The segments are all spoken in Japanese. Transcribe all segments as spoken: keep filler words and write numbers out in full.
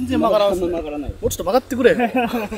全然曲がらんすね。 曲がらない。 もうちょっと曲がってくれよ。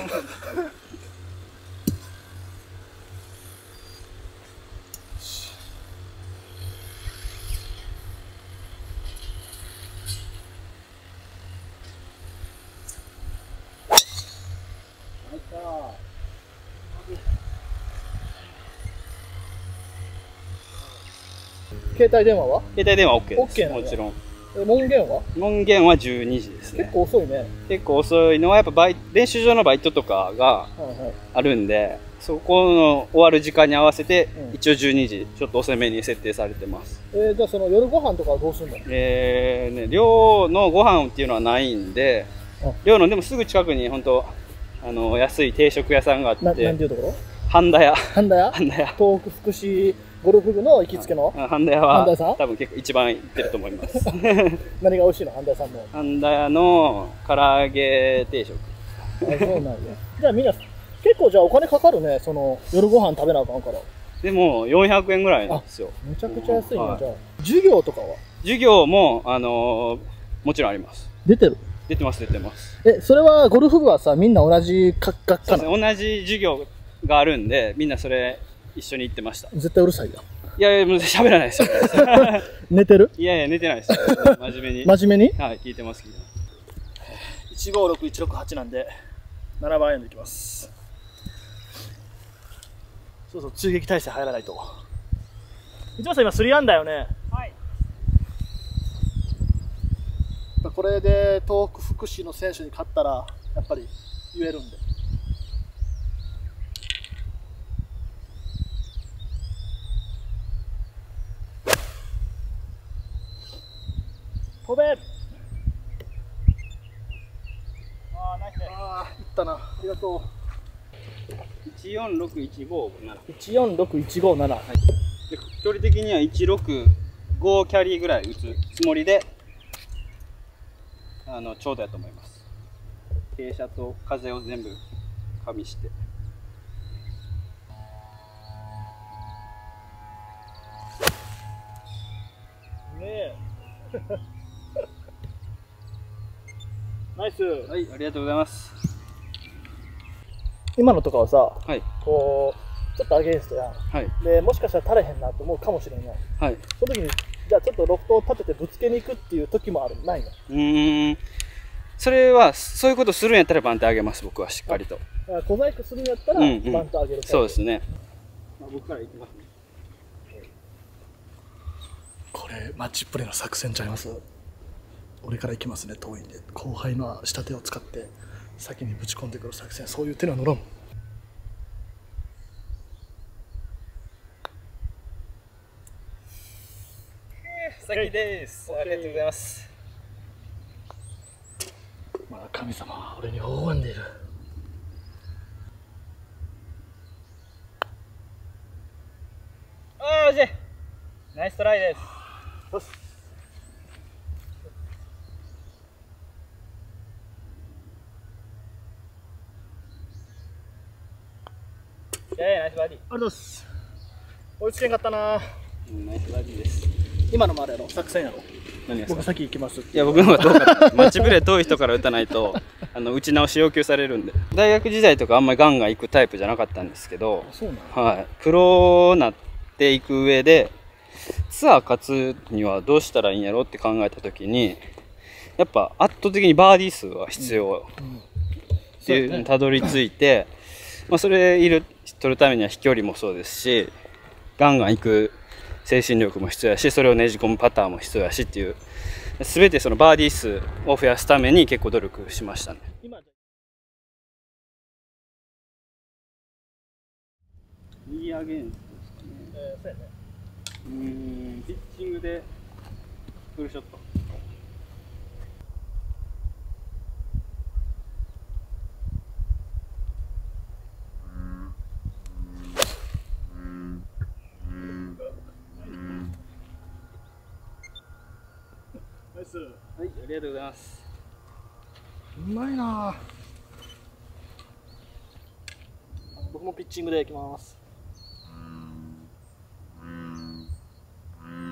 携帯電話は携帯電話 OK です。 OK なんやもちろん。 門限は門限はじゅうにじですね。 結構遅いね。 結構遅いのはやっぱバイ練習場のバイトとかがあるんで、そこの終わる時間に合わせて、うん、一応じゅうにじちょっと遅めに設定されてます。 えー、じゃあその夜ご飯とかはどうするの？ えーね、寮のご飯っていうのはないんで、寮のでもすぐ近くに本当あの安い定食屋さんがあって。な、 なんていうところ？ 半田屋。 半田屋？半田屋。東北福祉ゴルフ部の行きつけの半田屋は多分結構一番行ってると思います。 何が美味しいの？半田屋さんの。 半田屋の唐揚げ定食。 あ、そうなんや。じゃあみんな結構じゃあお金かかるね、その夜ご飯食べなあかんから。 でもよんひゃくえんぐらいなんですよ。 めちゃくちゃ安いね、はい、じゃあ。授業とかは？ 授業もあのー、もちろんあります。 出てる？ 出てます出てます。 え、それはゴルフ部はさ、みんな同じ学科なの？ 同じ授業があるんで、みんなそれ一緒に行ってました。 絶対うるさいや。 いやいや、もう喋らないですよ。 寝てる？ いやいや、寝てないですよ。真面目に。 真面目に？ はい、聞いてます、聞いてます。 いちごろくいちろくはちなんで、ななばんアイアンでいきます。そうそう、追撃態勢入らないと。一ノさん今スリーアンダーよね。はい。これで東北福祉の選手に勝ったら、やっぱり言えるんで。飛べ。ああ、ナイス。ああ、いったな。ありがとう。 いちよんろくいちごなな。 いちよんろくいちごなな。はい。 で、距離的にはいちろくごキャリーぐらい打つつもりで、あのちょうどやと思います。傾斜と風を全部加味して。 ねえ。ナイス。 はい、ありがとうございます。 今のとかはさ、 はい、 こうちょっとアゲンストやん、はい、でもしかしたら足れへんなと思うかもしれない、はい、その時にじゃあちょっとロフトを立ててぶつけに行くっていう時もあるないの？ うーん、それはそういうことするんやったらバント上げます。僕はしっかりと小細工するんやったらバント上げる、 そうですね。まあ、僕から行きますね。 これマッチプレーの作戦ちゃいます？俺から行きますね。遠いんで後輩の下手を使って先にぶち込んでくる作戦、そういう手には乗らん。 先です。ありがとうございます。 まあ神様は俺に微笑んでいる。 ああ、惜しい。ナイストライです。よし。えー、ナイスバーディー。ありがとうございます。追いつけんかったな。 うん、ナイスバーディーです。 今のもあれやろ、作戦やろ。 何ですか？ 僕先行きます。いや、僕の方が遠かった。マッチプレー遠い人から打たないとあの打ち直し要求されるんで。大学時代とかあんまりガンガン行くタイプじゃなかったんですけど、 そうなの？ はい、プロなっていく上でツアー勝つにはどうしたらいいんやろって考えた時に、やっぱ圧倒的にバーディー数が必要っていうのにたどり着いて、まあそれいる取るためには飛距離もそうですし、ガンガン行く精神力も必要やし、それをねじ込むパターンも必要やしっていう、全てそのバーディー数を増やすために結構努力しましたね。右アゲンストですかね。えー、そうやね。うーん、ピッチングでフルショット。 ナイス。 はい、ありがとうございます。 うまいな。僕もピッチングでいきます。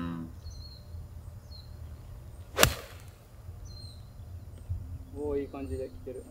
おー、いい感じ。 ける。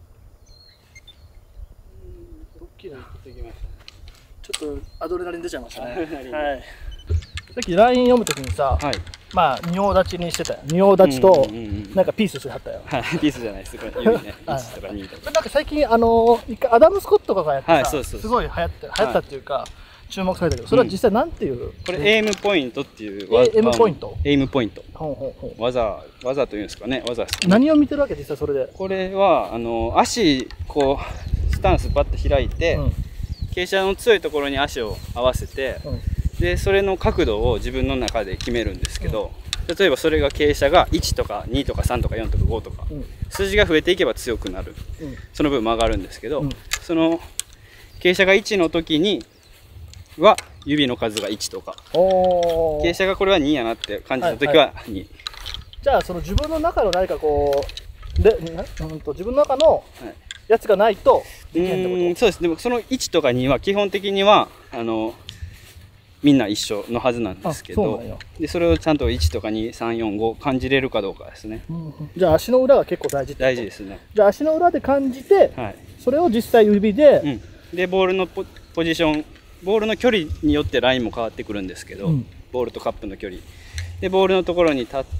ドッキリできました。 ちょっとアドレナリン出ちゃいましたね。 アドレナリンはい。さっき ライン 読むときにさ、 はい、 まあ仁王立ちにしてたよ。仁王立ちとなんかピースしてはったよ。 はい、ピースじゃないです。これ指ね、いちとかにとか。 なんか最近あの一回アダムスコットとかがやってさ、 はい、すごい流行って流行ったっていうか。注目されたけど、それは実際なんていう、うん、 これエイムポイントっていうエイムポイントエイムポイントほうほうほう技技というんですかね、技ですかね。 何を見てるわけ実際それで。 これはあの足こうスタンスパッと開いて、うん、傾斜の強いところに足を合わせて、うん、でそれの角度を自分の中で決めるんですけど、うん、例えばそれが傾斜がいちとかにとかさんとかよんとかごとか、うん、数字が増えていけば強くなる、うん、その分曲がるんですけど、うん、その傾斜がいちの時には指の数がいちとか、傾斜がこれはにやなって感じた時はに、はいはい、 じゃあその自分の中の何かこうで、うんと自分の中のやつがないとできへんってこと？ うん、そうです。でもそのいちとかには基本的にはあのみんな一緒のはずなんですけど、そでそれをちゃんといちとかに、さん、よん、ご感じれるかどうかですね。 うん、じゃあ足の裏が結構大事ってこと？ 大事ですね。 じゃあ足の裏で感じて、はい、それを実際指で、 うん、でボールの ポ, ポジションボールの距離によってラインも変わってくるんですけど、うん、ボールとカップの距離でボールのところに立って、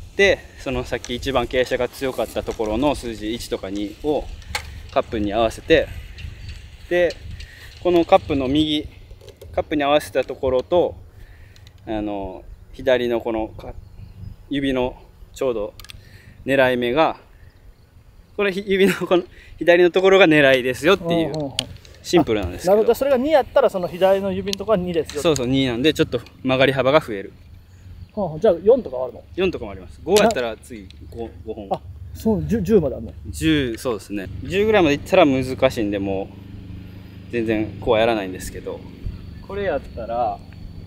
そのさっき一番傾斜が強かったところの数字いちとかにをカップに合わせて、でこのカップの右カップに合わせたところとあの左のこの指のちょうど狙い目がこれ指のこの左のところが狙いですよっていう。シンプルなんですけど。 なるほど。それがにやったらその左の指のところはにですよ。 そうそうになんでちょっと曲がり幅が増える。 はあ、じゃあよんとかあるの？ よんとかもあります。ごやったら次 5, 5本。 あ、そう 10, じゅうまであるの？ じゅう、そうですね。じゅうぐらいまでいったら難しいんでもう全然こうはやらないんですけど、これやったら、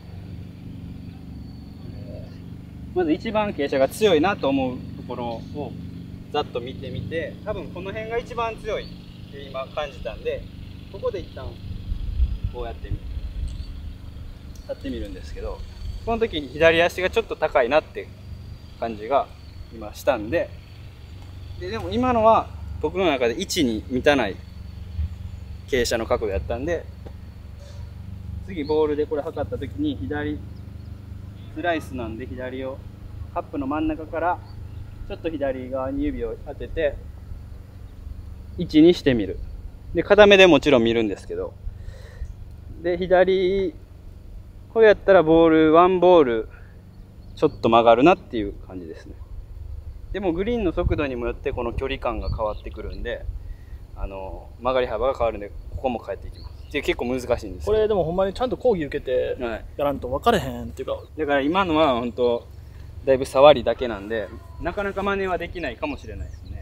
えー、まず一番傾斜が強いなと思うところをざっと見てみて、多分この辺が一番強いって今感じたんで。ここで一旦こうやってみやってみるんですけど、この時に左足がちょっと高いなって感じが今したんで、ででも今のは僕の中でいちに満たない傾斜の角度やったんで、次ボールでこれ測った時に左スライスなんで左をカップの真ん中からちょっと左側に指を当てていちにしてみる。で片目でもちろん見るんですけど、で左こうやったらボールワンボールちょっと曲がるなっていう感じですね。でもグリーンの速度にもよってこの距離感が変わってくるんで、あの曲がり幅が変わるんでここも変えていきます。で結構難しいんです。 これでもほんまにちゃんと講義受けてやらんと分かれへんっていうか、はい、 だから今のは本当だいぶ触りだけなんでなかなか真似はできないかもしれないですね。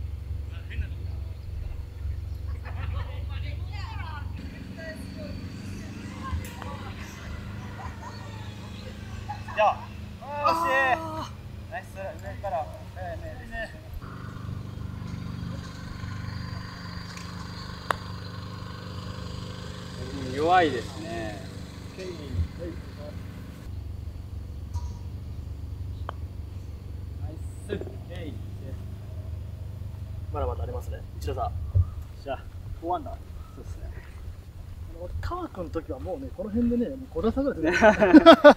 じゃあ、よしナイス、上から、えーねね、弱いですね。ナイス、えい。 まだまだありますね。一打差。じゃあ、ごアンダー。 そうですね。 川君の時はもうね、この辺でね、ご打差ぐらい出てる。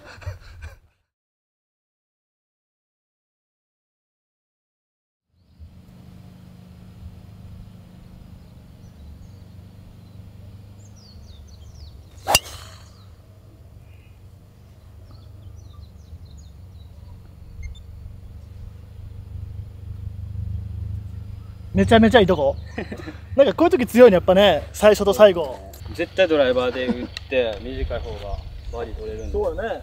めちゃめちゃいいとこなんかこういう時強いねやっぱね、最初と最後。 絶対ドライバーで打って短い方がバーディー取れるんで。 そうだね。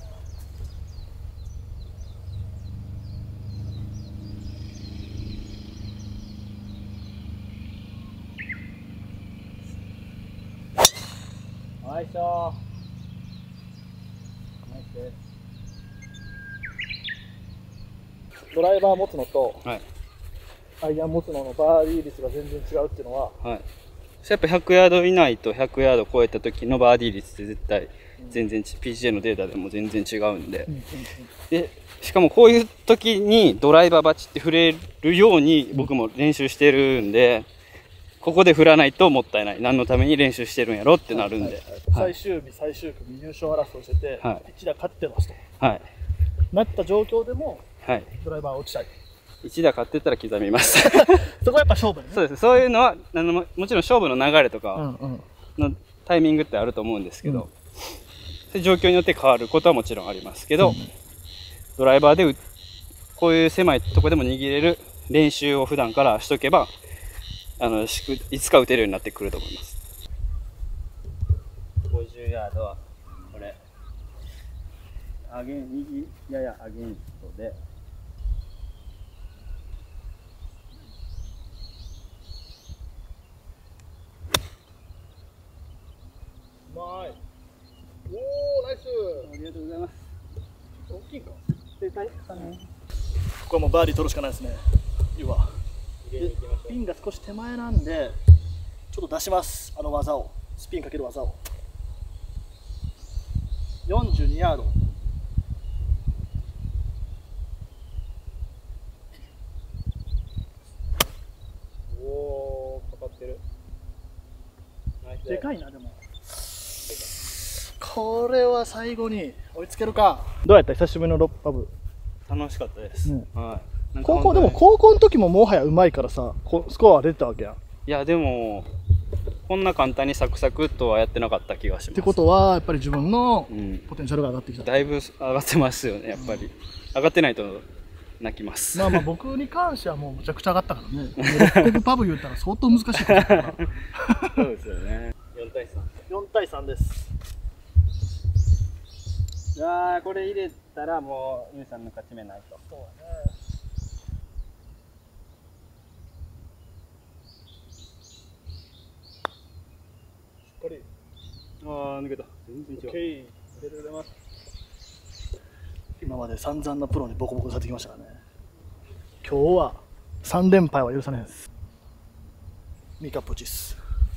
ナイスー。ナイスです。 ドライバー持つのと、 はい、 アイアン持つののバーディー率が全然違うっていうのは、 はい、やっぱひゃくヤード以内とひゃくヤード超えた時のバーディー率って絶対全然 ピージーエー のデータでも全然違うんで、 うんうんうん、 でしかもこういう時にドライバーバチって振れるように僕も練習してるんで、ここで振らないともったいない、何のために練習してるんやろってなるんで、はいはいはい、最終日最終組優勝争いしてて、はい、いち打勝ってますと、 はい、 なった状況でも、はい、ドライバー落ちたい、 いち打勝ってたら刻みますそこはやっぱ勝負ね。 そうです、そういうのはあのもちろん勝負の流れとかのタイミングってあると思うんですけど、うん、状況によって変わることはもちろんありますけど、うん、ドライバーでこういう狭いとこでも握れる練習を普段からしとけば、あのいつか打てるようになってくると思います。ごじゅうヤードはこれアゲン右ややアゲンストで、 うまい。おお、ナイス。 ありがとうございます。 大きいか。正解かね。ここはもうバーディー取るしかないですね。いいわ。ピンが少し手前なんで、ちょっと出します。あの技を、スピンかける技を。よんじゅうにヤード。 おお、かかってる。 でかいな、でも。これは最後に追いつけるか。どうやった？久しぶりのロッパブ。 楽しかったです。うん、はい。 高校でも高校の時ももはやうまいからさ、スコアは出てたわけやん。 いやでもこんな簡単にサクサクっとはやってなかった気がします。 ってことはやっぱり自分のポテンシャルが上がってきた。 うん、だいぶ上がってますよねやっぱり。うん、上がってないと泣きます。 まあまあ僕に関してはもうむちゃくちゃ上がったからね。ロックパブ言ったら相当難しいことだから。 そうですよね。よんたいさん。 よんたいさんです。 いやーこれ入れたらもうユウさんの勝ち目ないと。 そうだね。しっかり。 ああ抜けた。全然違う。 オッケー。ありがとうございます。今まで散々なプロにボコボコされてきましたからね。今日はさん連敗は許さないです。ミカポチス。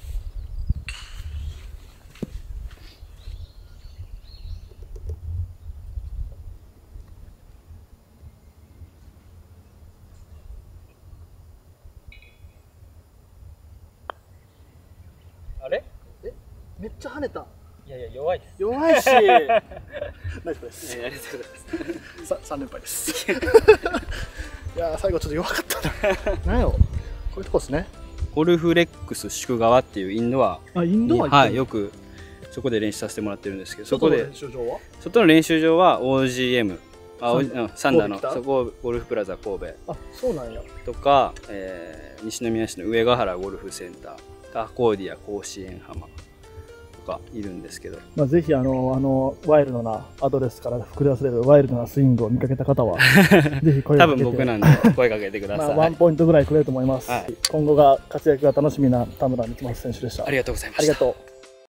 あれ？ え？めっちゃ跳ねた。 いやいや弱いです。 弱いし。ナイスです。 ありがとうございます。 さ三連敗です。いや最後ちょっと弱かったな。なんやろ。こういうとこですね。 ゴルフレックス宿川っていうインドア。 あインドア。 はいよくそこで練習させてもらってるんですけど、そこで練習場は？ 外の練習場は オージーエム。あ、サンダーのそこゴルフプラザ神戸。 あそうなんや。 とか、えー、西宮市の上ヶ原ゴルフセンター、アコーディア甲子園浜とかいるんですけど、 まあぜひあのあのワイルドなアドレスから膨れ出せるワイルドなスイングを見かけた方はぜひ声をかけて、 多分僕なんで声かけてください。 まあワンポイントぐらいくれると思います。はい、今後が活躍が楽しみな田村光正選手でした。 ありがとうございました。 ありがとう。